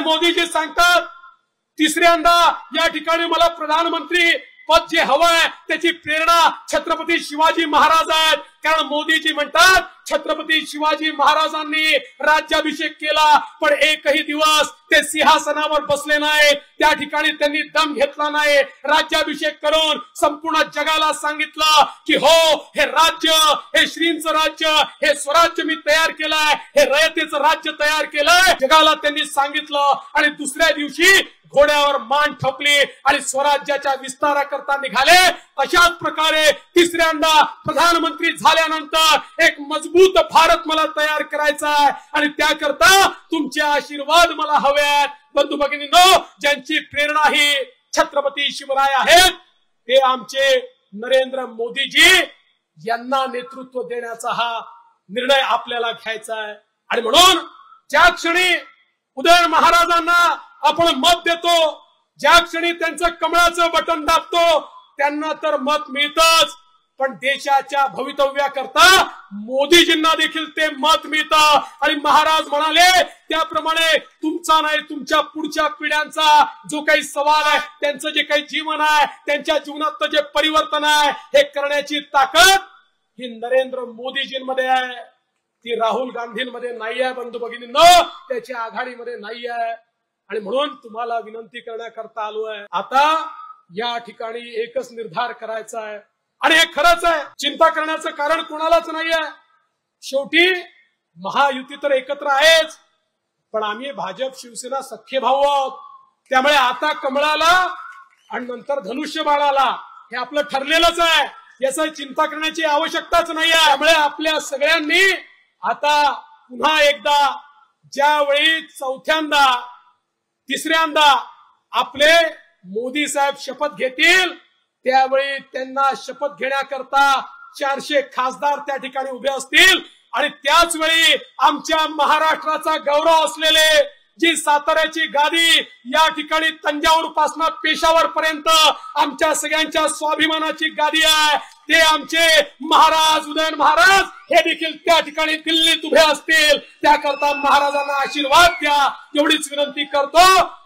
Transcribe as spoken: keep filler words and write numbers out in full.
मोदीजी सांगतात तिसऱ्यांदा या ठिकाणी मला प्रधानमंत्री पद जे हवंय त्याची प्रेरणा छत्रपती शिवाजी महाराज आहेत। कारण मोदीजी म्हणतात छत्रपती शिवाजी महाराजांनी राज्याभिषेक केला पण एकही दिवस ते सिंहासनावर बसले नाही, त्या ठिकाणी त्यांनी दम घेतला नाही। राज्याभिषेक करून संपूर्ण जगाला सांगितलं की हो हे राज्य, हे श्रींचं राज्य, हे स्वराज्य मी तयार केलंय, हे रयतेचं राज्य तयार केलंय, जगाला त्यांनी सांगितलं। आणि दुसऱ्या दिवशी घोड्यावर मान ठोकली आणि स्वराज्याच्या विस्ताराकरता निघाले। अशाच प्रकारे तिसऱ्यांदा प्रधानमंत्री झाल्यानंतर एक मजबूत भारत मला तयार करायचा आहे आणि त्याकरता तुमचे आशीर्वाद मला हवे आहेत। बंधू भगिनींनो, ज्यांची प्रेरणा ही छत्रपती शिवराय आहेत ते आमचे नरेंद्र मोदीजी यांना नेतृत्व देण्याचा हा निर्णय आपल्याला घ्यायचा आहे। आणि म्हणून ज्या क्षणी उदयन महाराजांना आपण मत देतो, ज्या क्षणी त्यांचं कमळाचं बटन दाबतो त्यांना तर मत मिळतच, पण देशाच्या भवितव्याकरता मोदीजींना देखील ते मत मिळतं। आणि महाराज म्हणाले त्याप्रमाणे तुमचा नाही तुमच्या पुढच्या पिढ्यांचा जो काही सवाल आहे, त्यांचं जे काही जीवन आहे, त्यांच्या जीवनात जे परिवर्तन आहे हे करण्याची ताकद ही नरेंद्र मोदीजींमध्ये आहे, ती राहुल गांधींमध्ये नाही आहे। बंधू भगिनींनो, त्याच्या आघाडीमध्ये नाही आहे। आणि म्हणून तुम्हाला विनंती करण्याकरता आलो आहे, आता या ठिकाणी एकच निर्धार करायचा आहे आणि हे खरंच आहे, चिंता करण्याचं कारण कोणालाच नाही आहे। शेवटी महायुती तर एकत्र आहेच, पण आम्ही भाजप शिवसेना सख्खे भाऊ आहोत, त्यामुळे आता कमळाला आणि नंतर धनुष्यबाणाला हे आपलं ठरलेलंच आहे, याची चिंता करण्याची आवश्यकताच नाही आहे। त्यामुळे आपल्या सगळ्यांनी आता पुन्हा एकदा ज्यावेळी चौथ्यांदा तिसऱ्यांदा आपले मोदी साहेब शपथ घेतील त्यावेळी त्यांना शपथ घेण्याकरता चारशे खासदार त्या ठिकाणी उभे असतील आणि त्याच वेळी आमच्या महाराष्ट्राचा गौरव असलेले जी साताऱ्याची गादी या ठिकाणी तंजावूर पासून पेशावर पर्यंत आमच्या सगळ्यांच्या स्वाभिमानाची गादी आहे, ते आमचे महाराज उदयन महाराज हे देखील त्या ठिकाणी दिल्लीत उभे असतील। त्याकरता महाराजांना आशीर्वाद द्या एवढीच विनंती करतो।